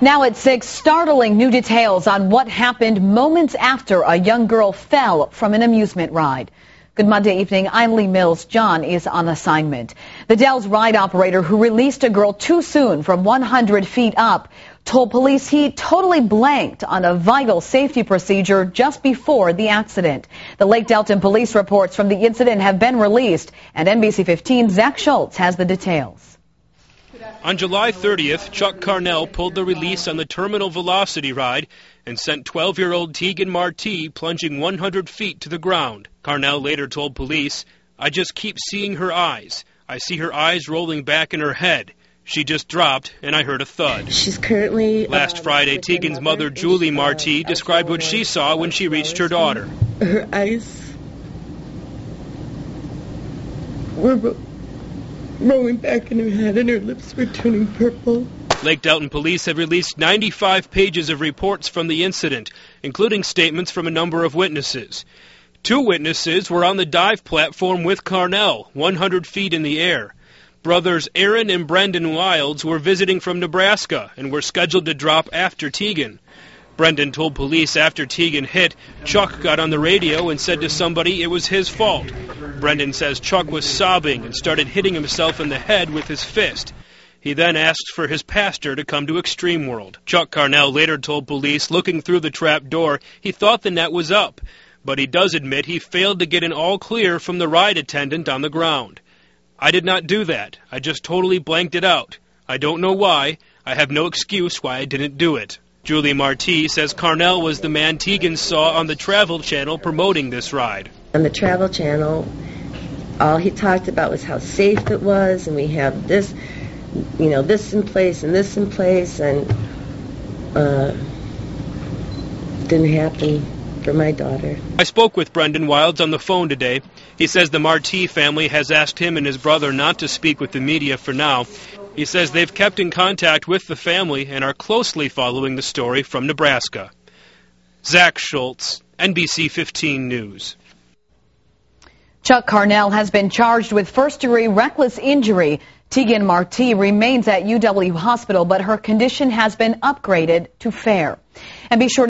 Now at 6, startling new details on what happened moments after a young girl fell from an amusement ride. Good Monday evening, I'm Lee Mills. John is on assignment. The Dells ride operator who released a girl too soon from 100 feet up told police he totally blanked on a vital safety procedure just before the accident. The Lake Delton police reports from the incident have been released, and NBC 15's Zach Schultz has the details. On July 30th, Chuck Carnell pulled the release on the terminal velocity ride and sent 12-year-old Tegan Marti plunging 100 feet to the ground. Carnell later told police, "I just keep seeing her eyes. I see her eyes rolling back in her head. She just dropped, and I heard a thud." She's currently... Last Friday, Tegan's mother, Julie Marti, described what she saw when she reached her daughter. Her eyes were rolling back in her head, and her lips were turning purple. Lake Delton police have released 95 pages of reports from the incident, including statements from a number of witnesses. 2 witnesses were on the dive platform with Carnell, 100 feet in the air. Brothers Aaron and Brendan Wilds were visiting from Nebraska and were scheduled to drop after Tegan. Brendan told police after Tegan hit, Chuck got on the radio and said to somebody it was his fault. Brendan says Chuck was sobbing and started hitting himself in the head with his fist. He then asked for his pastor to come to Extreme World. Chuck Carnell later told police, looking through the trap door, he thought the net was up, but he does admit he failed to get an all clear from the ride attendant on the ground. "I did not do that. I just totally blanked it out. I don't know why. I have no excuse why I didn't do it." Julie Marti says Carnell was the man Tegan saw on the Travel Channel promoting this ride. On the Travel Channel, all he talked about was how safe it was, and we have this, this in place and this in place, and didn't happen for my daughter. I spoke with Brendan Wilds on the phone today. He says the Marti family has asked him and his brother not to speak with the media for now. He says they've kept in contact with the family and are closely following the story from Nebraska. Zach Schultz, NBC 15 News. Chuck Carnell has been charged with first-degree reckless injury. Tegan Marti remains at UW Hospital, but her condition has been upgraded to fair. And be sure